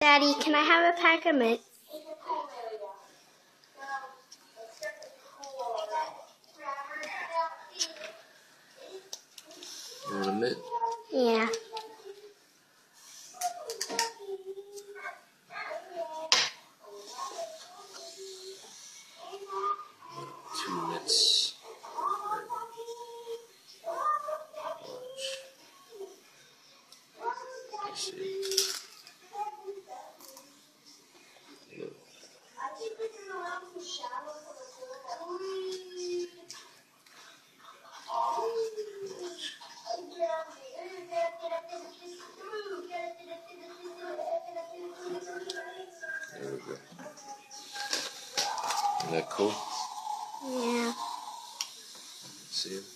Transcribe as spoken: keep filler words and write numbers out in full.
Daddy, can I have a pack of mints? You want a mint? Yeah. Two mints. Let's see. Look. There we go. Isn't that cool? Yeah. See it?